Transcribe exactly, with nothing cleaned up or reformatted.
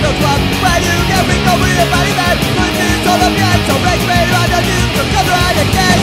those clubs where you get ring over your body bed. Put this all up yet, so break me, I don't you, so come right again.